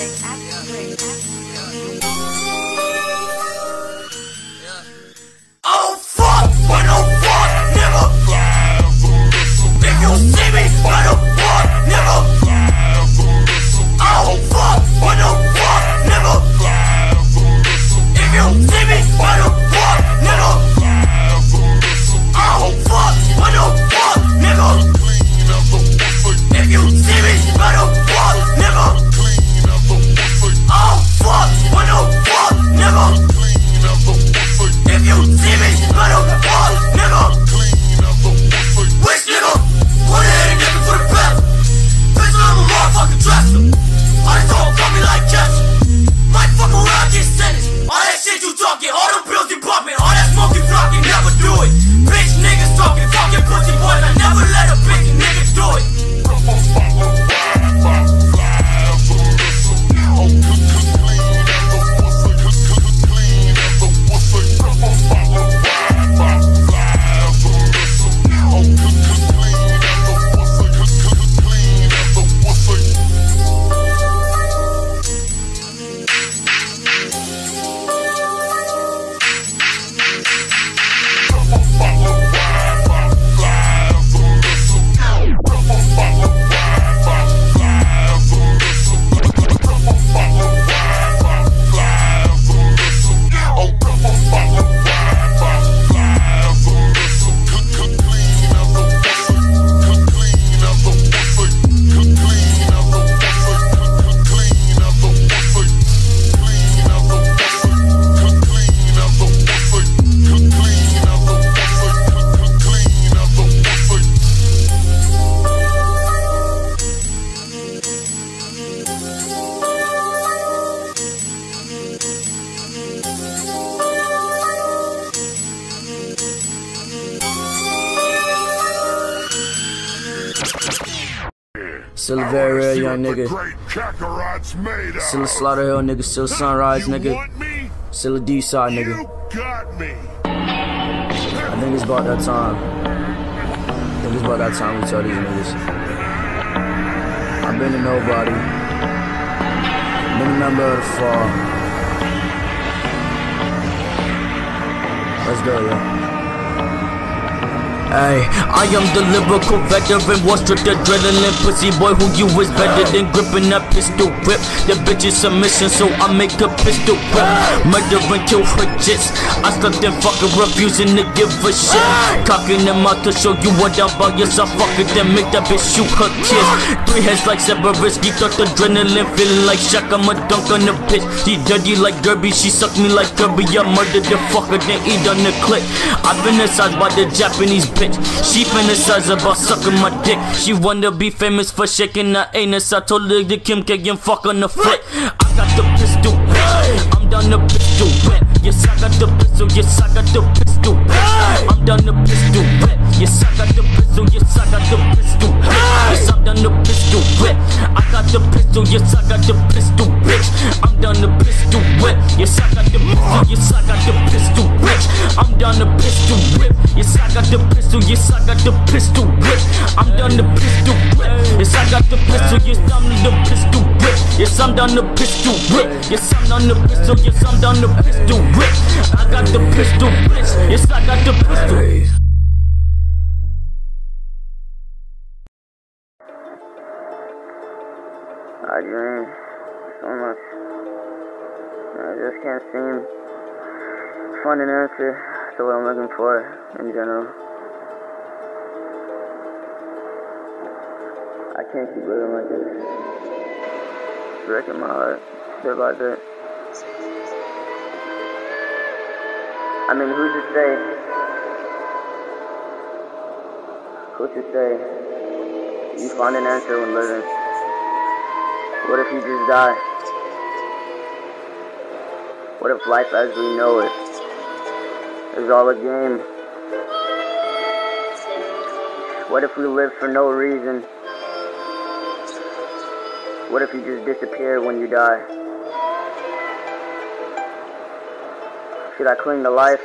Oh fuck, what the fuck, nigga? If you see me, what the fuck, nigga? Oh fuck, what the fuck, nigga? If you see me, what the fuck, nigga? Oh fuck, what the fuck, nigga? If you see me, what the fuck, nigga? Oh fuck, what the fuck, nigga? If you see me, what the fuck, nigga? Which nigga? Put it in, nigga, for the best. Bitch, I'm a motherfucking dresser. All this talk got me like Jess. Might fuck around, get sentenced. All that shit you talking, all them pills you popping, all that smoke you flocking, never do it. Bitch niggas talking, fucking pussy boys, I never let a bitch nigga do it. Still a very real young nigga. Still a Slaughter Hill nigga. Still a Sunrise nigga. Still a D-side nigga. I think it's about that time. I think it's about that time we tell these niggas. I've been a nobody. Been a member of the fall. Let's go, yo. Ay, I am the lyrical veteran, one strict adrenaline pussy boy who you is better than gripping that pistol whip. The bitch is submission, so I make a pistol whip. Murder and kill her jits. I stuck them fucking refusing to give a shit. Cocking them out to show you what I'm about. Yes, I fuck it, then make that bitch shoot her kids. 3 heads like Severus, geeked out adrenaline, feeling like Shaq. I'm a dunk on the bitch. She dirty like Derby, she suck me like Kirby. I murdered the fucker, then eat on the clip. I've been incised by the Japanese bitch. She fantasize about sucking my dick. She wanna be famous for shaking her anus. I told her to Kim K and fuck on the flick. I got the pistol, bitch. I'm down the pistol, bitch. Yes, I got the pistol. Yes, I got the pistol, bitch. I'm down the pistol, bitch. Yes, I got the pistol. Yes, I got the pistol, bitch. Yes, I'm down the pistol, bitch. I got the pistol. Yes, I got the pistol, bitch. I'm down the pistol, whip. Yes, I got the pistol. Yes, I got the pistol, bitch. I'm down the pistol, whip. Yes, I got the pistol. Yes, I got the pistol whip. I'm done the pistol whip. Yes, I got the pistol. Yes, I'm the pistol whip. Yes, I'm done the pistol whip. Yes, I'm done the pistol. Yes, I'm done the pistol whip. I got the pistol bitch. Yes, I got the pistol. I dream so much. I just can't seem to find an answer to what I'm looking for in general. I can't keep living like this. It's breaking my heart, bit by bit. I mean, who's to say? Who's to say you find an answer when living? What if you just die? What if life as we know it is all a game? What if we live for no reason? What if you just disappear when you die? Should I cling to life?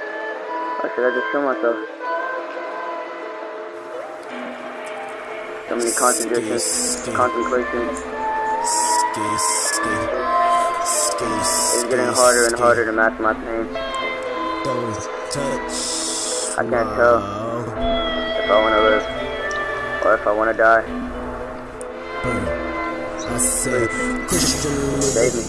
Or should I just kill myself? So many contradictions, contemplations. It's getting harder and harder to mask my pain. I can't tell if I want to live or if I want to die. Please, save me.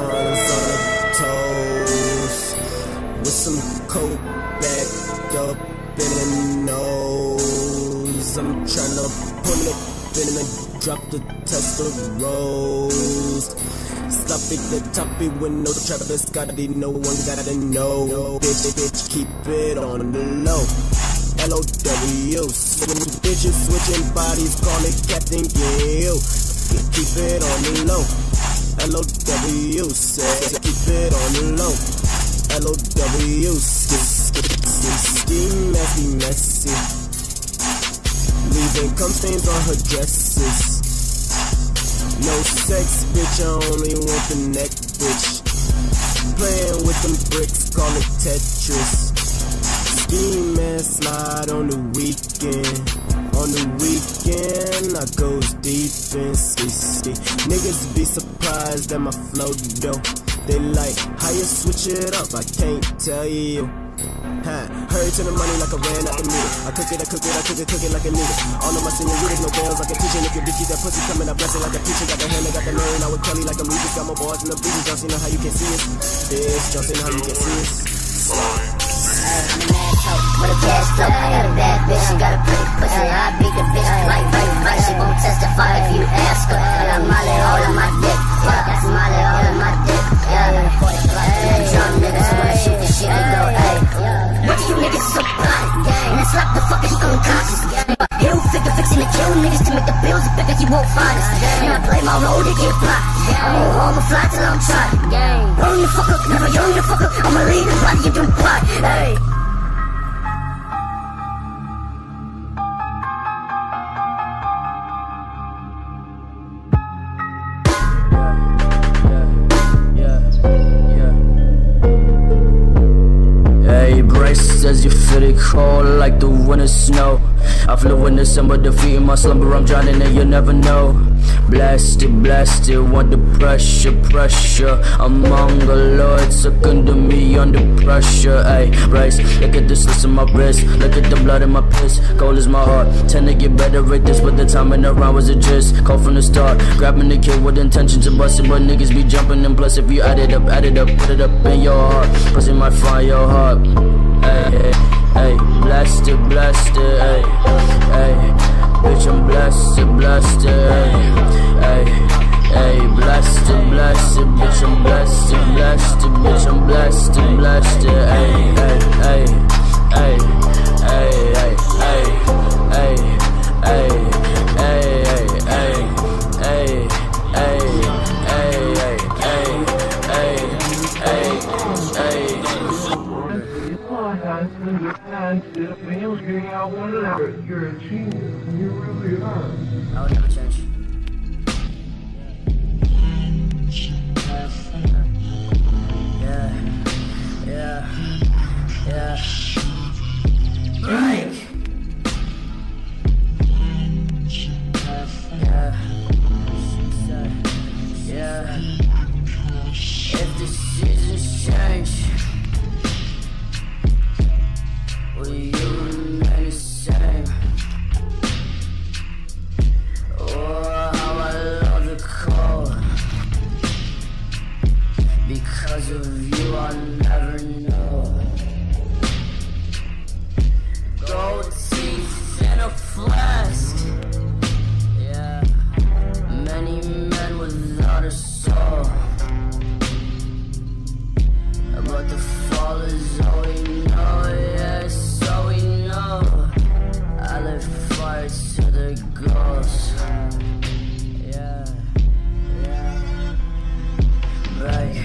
With some coke back up in the nose, I'm tryna pull up in and drop the test of rose. Stop it, the topic with no trappers, gotta be no one gotta know. Bitch, keep it on the low. LOW, bitches switching bodies, call it Captain Gill. Keep it on the low. LOW, said keep it on the low. LOW, ski messy. Leaving cum stains on her dresses. No sex, bitch, I only want the neck, bitch. Playing with them bricks, call it Tetris. Ski man slide on the weekend. On the weekend, I goes deep in ski. Niggas be surprised at my flow, though. They like, how you switch it up? I can't tell you. Hurry to the money like I ran out the meter. I cook it like a needle. All of my senoritas, no bells like a teacher. If your bitch keep that pussy coming, I bless it like a preacher. Got the hand, I got the married, I with Kelly like I'm Regis. Got my boys in the beaches, John Cena, how you can see us. Bitch, John Cena, how you can see us. I'm an asshole with a cash flow. I got a bad bitch, she got a pretty pussy. I beat the bitch right. She won't testify if you ask her. I got Molly all on my dick. That's Molly all on my dick. Drunk niggas wanna shoot this shit and go, hey. What do you niggas so blind? And then slap the fuckers unconscious. Hill figure fixing to kill niggas to make the bills bigger, you won't find us. And I play my role to get fly. I'm on home and fly till I'm trying. Burn the fuck up, never young the fuck up. I'ma leave the body, you don't cry. Hey. Says you feel it cold like the winter snow. I flew in December, defeating my slumber. I'm drowning and you never know. Blasted, want the pressure. Among the Lord, suck under me under pressure. Ayy, Bryce, look at this list in my wrist. Look at the blood in my piss. Cold as my heart. Tend to get better at this, but the timing around was a gist. Cold from the start. Grabbing the kid with intentions of busting, but niggas be jumping. And plus, if you add it up, put it up in your heart. Pussy might find your heart. Ay, blasted, ay, bitch, I'm blasted, ay, blasted, bitch, I'm blasted, bitch, I'm blasted, You're a genius, you really are. I would never change. Yeah. Break. Yeah. If the seasons change, will you remain the same? Oh, how I love the cold. Because of you, I'll never know. Gold teeth in a flask. Yeah, many men without a soul. But the fall is all we know, yes, all we know. I live fire to the ghost. Yeah, right.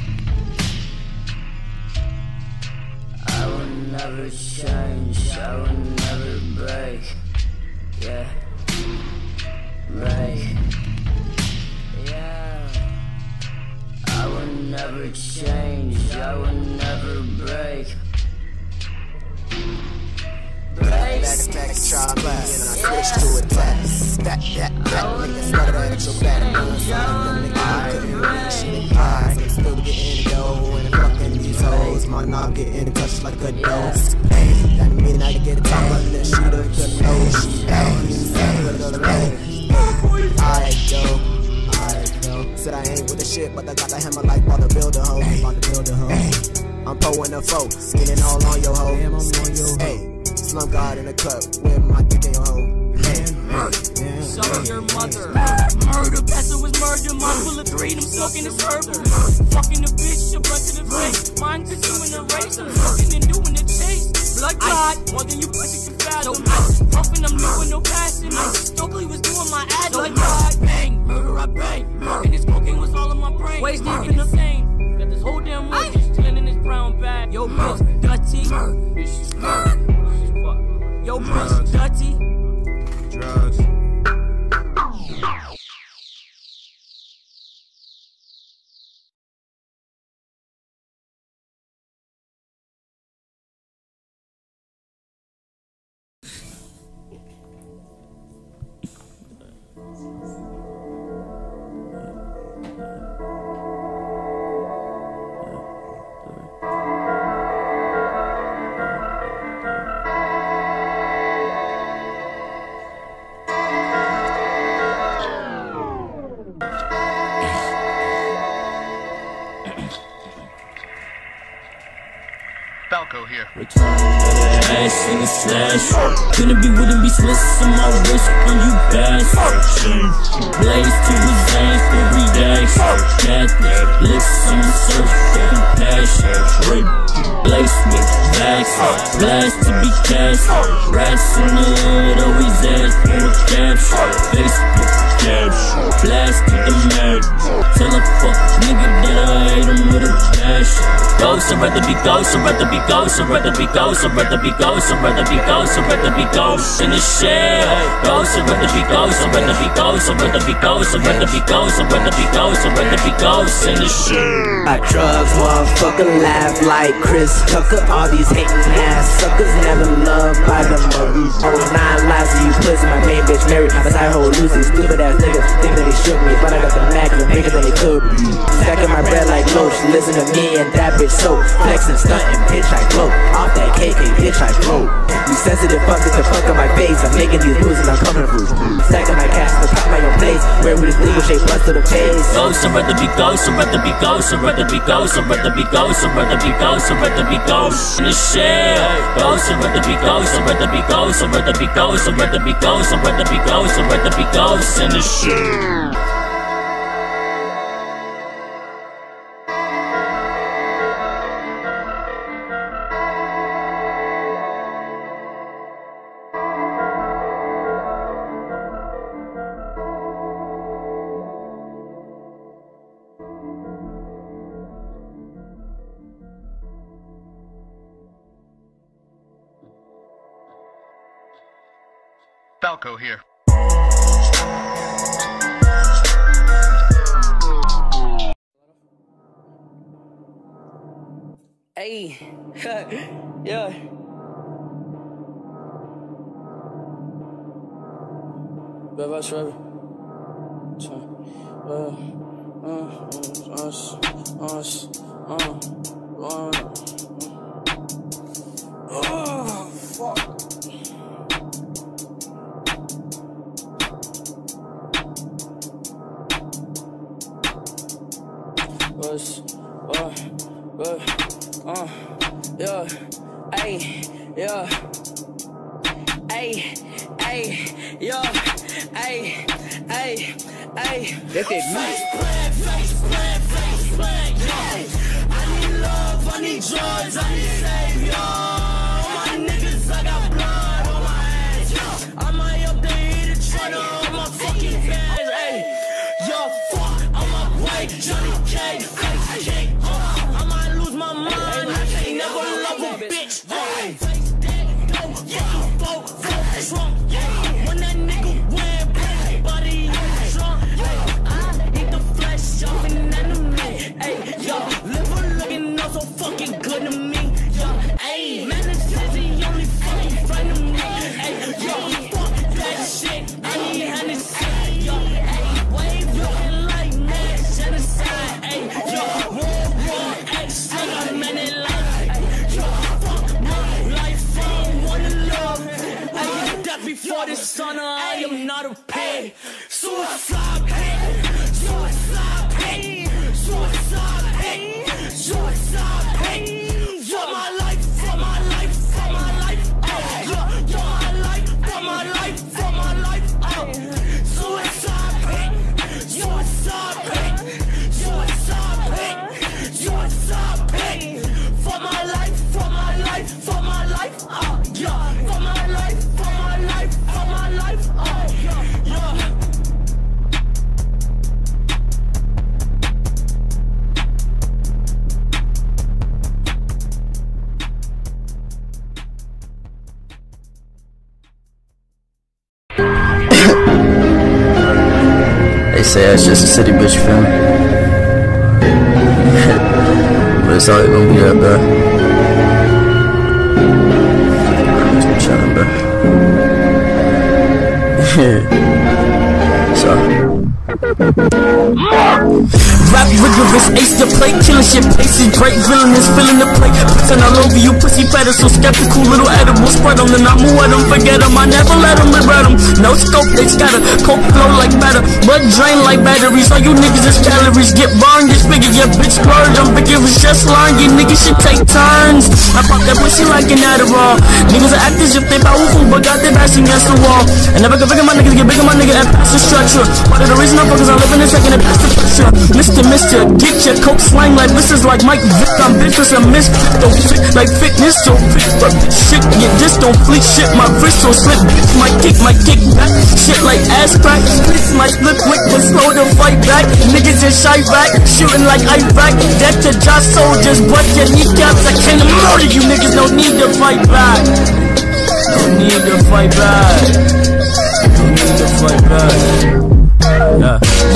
I will never change, I will never break. Yeah, right. Yeah, I will never change, I will never break. Break. try me and I switch to attack. That nigga started that so bad. I'm still getting dough and fucking these hoes. My knob getting touched like a dose. Hey, that mean I can get a top of the sheet of the nose. Alright, yo. Said I ain't with the shit, but I got the hammer like about to build a hoe. I'm pulling a foe, skinning all on your hoe. Hey, slum guard in the club with my dick in your hoe. Suck your mother. Murder, Pastor was murder. Mine full of 3, I'm smoking this herb. Fucking the bitch, a brush to the face. Mine pursuing the race, I'm fucking and doing the chase. Blood clot, more than you pussy can fathom. Puffing, I'm doing no passing. Stokely was doing my ad. Blood clot, bang, murder, I bang. And this cocaine was all in my brain. Waste deep in the pain. Got this whole damn world just chilling in this brown bag. Yo, bitch, dirty. Yo, bitch, dirty. Drugs. Falco here. Return ass in the slash. Couldn't be wouldn't be Swiss on my wrist when you pass. Blaze to his veins every day. Catholic, licks on the surf, compassion. Rape, blaze with bags. Blast to be cast. Rats in the hood always ask for a caption. Facebook caption. Blast to the mad. Tell a fuck nigga that I hate him with a passion. Ghost, I'd rather be ghost, I'd rather be ghost, I'd rather be ghost, I'd rather be ghost, I'd rather be ghost, I'd rather be ghost in the shell. Ghost, I'd rather be ghost, I'd rather be ghost, I'd rather be ghost, I'd rather be ghost, I'd rather be ghost, I'd rather be ghost in the shell. I drugs, motherfucker, laugh like Chris Tucker. All these hating ass suckers never loved by the movies. 9 lives of you pussy, my main bitch married. My side hoe Lucy, stupid ass niggas think that they shook me, but I got the max and bigger than they could be. Stacking my bread like Loach, listen to me and that bitch so flexing, stunting, bitch I glow. Off that KK, bitch I float. You sensitive fuck, get the fuck on my face. I'm making these moves and I'm coming through. Stacking my cash to pop my own place. Where with this legal shape bust to the face. Ghost, I'd rather be ghost, I'd rather be ghost, I'd rather be ghost, I'd rather be ghost, I'd rather be ghost, I'd rather be ghost in the shell. Ghost, I'd rather be ghost, I'd rather be ghost, I'd rather be ghost, I'd rather be ghost, I'd rather be ghost, I'd rather be ghost in the shell. Falco here. Hey, yeah. Bye-bye, Trevor. Oh, fuck. Yeah, ayy, yeah, ayy, ayy, yeah, ayy, ayy, ayy. That's it, Face plan, yeah. I need love, I need drugs, I need savior. All my niggas, I got blood on my hands, yeah. I might up there eat a trainer on my fucking fans, ayy. Yo, fuck, I'm my way, Johnny K, ice cake, I might lose my mind, I can't never love a bitch, ayy. Yeah, vote Trump, yeah. When that nigga wear black, body is drunk, I eat the flesh off an enemy, ayy. Yo, liver looking oh so fucking good to me, yo, ayy. Yeah, it's just a city bitch, feel me? But it's always gonna be there, bro. I'm chillin', bro. So rap rigorous, ace to play, killing shit, paces, great villainous, filling the plate, pissing all over you, pussy patters, so skeptical, little edible, spread them, then I move at them, forget them, I never let them regret them, no scope, they scatter, coke flow like batter, blood drain like batteries, all you niggas is calories, get burned, this figure, your bitch splurge, I'm vigorous, just line, you niggas should take turns, I pop that pussy like an Adderall, niggas are actors if they powerful, but got their backs against the wall, and never can figure my niggas get bigger, my nigga, and pass the structure, part of the reason I'm focused on living in second and pass the pressure, Mr. Get your coke slang like blisters like Mike Vick. I'm vicious and miss. Don't fit like fitness, so fit. But shit, you just don't fleet shit. My wrist so slip. Bitch, my kick back. Shit like ass crack. Bitch, my flip quick but slow to fight back. Niggas just shy back. Shooting like Iraq. Death to Josh soldiers. Bust your kneecaps. I can't murder you niggas. Don't need to fight back. Don't need to fight back. Don't need to fight back. Yeah.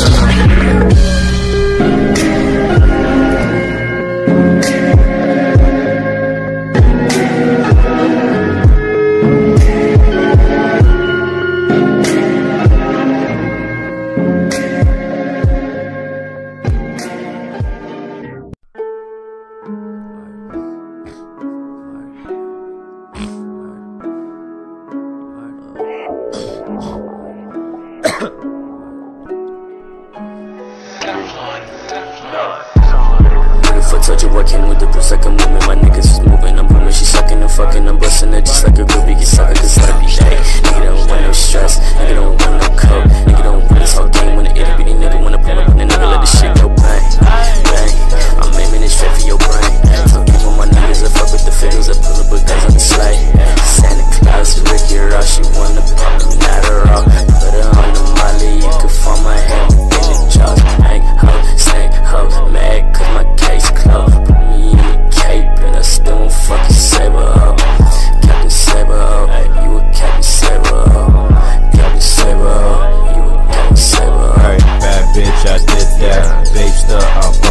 Touch it, working with the boots like a movement. My niggas is moving, I'm booming. She sucking and fucking, I'm busting her just like a real biggie sucker. Cause I be hey, nigga don't want no stress, nigga don't want no coke, nigga don't want this whole game. When the itty bitty nigga wanna pull up and the nigga let the shit go bang, bang. I'm aiming it straight for your brain. Tell people my niggas that fuck with the figures that pull up with guns on the sleigh. Santa Claus, Ricky Ross, she wanna pop them Adderall. Put her on the molly, you can find my hand within the jaws. Hang ho, snake ho, mad cause my case closed. Put me in the cape and I still won't fucking save her up. Captain Saber, you a Captain Saber. Captain Saber, you a Captain Saber. Alright, bad bitch, I did that. Babe stuff,